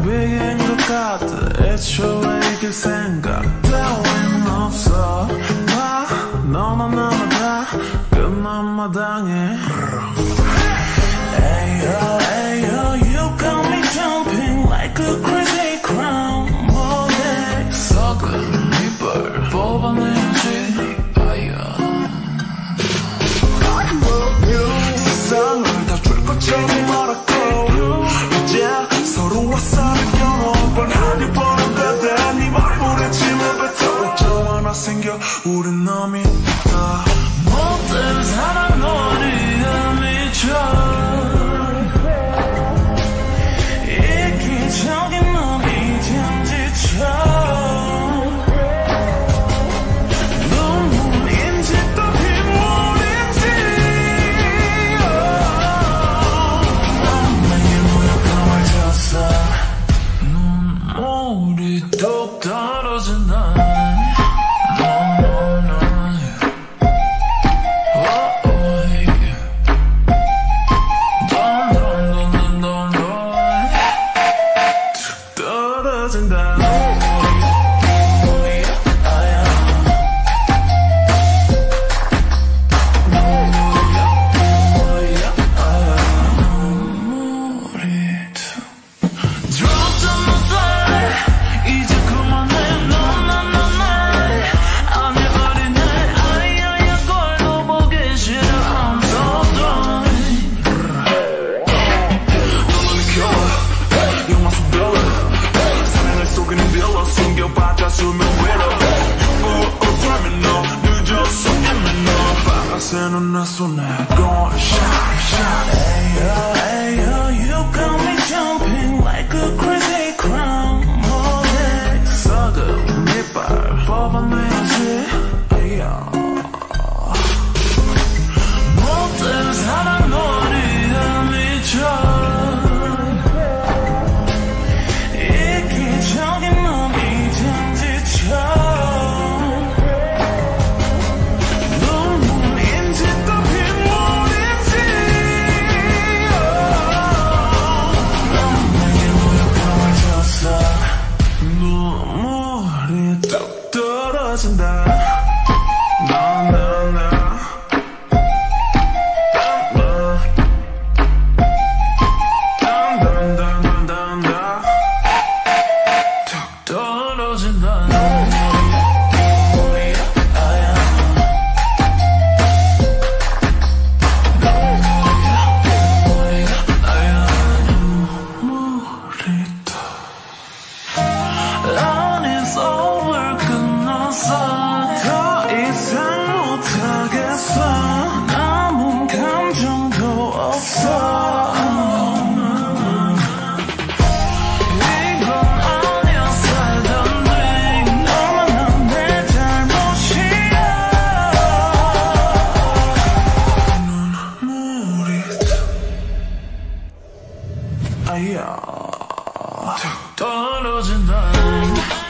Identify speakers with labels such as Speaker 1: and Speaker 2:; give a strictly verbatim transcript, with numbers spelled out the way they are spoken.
Speaker 1: 비긴 것 같아. 애초에 이길 생각 따윈 없어. 봐 너나 나나 다 끝난 마당에. Ayo, ayo, you got me jumping like a crazy crown. 뭐해 썩은 이빨 뽑아내야지. 아야 I love you. 세상을 다 줄 것처럼 말하고 이제 서로와 사귀어 뻔하니 뻔한데 네 말문에 침을 뱉어. 저 하나 생겨 우린 놈이다. 못된 사랑 놀이에 미쳐. 이기적인 놈이 잠지쳐. 뚝 떨어진다. 뚝 떨어진다. 새는 내 손에 going shot shot. Ayo, ayo, you got me jumping like a crazy crown. 뭐해 썩은 이빨 뽑아내야지. 아야 못된 사랑 놀이에 미쳐. 이기적인 놈이 잠지쳐. 눈물이 뚝 떨어진다. 나, 나, 나. 단, 단, 단, 단, 단, 단. 뚝 떨어진다. 더 이상 못하겠어. 남은 감정도 없어. 이건 아니야 살던 ring. 너만 내 잘못이야. 눈물이 아야 툭 떨어진다.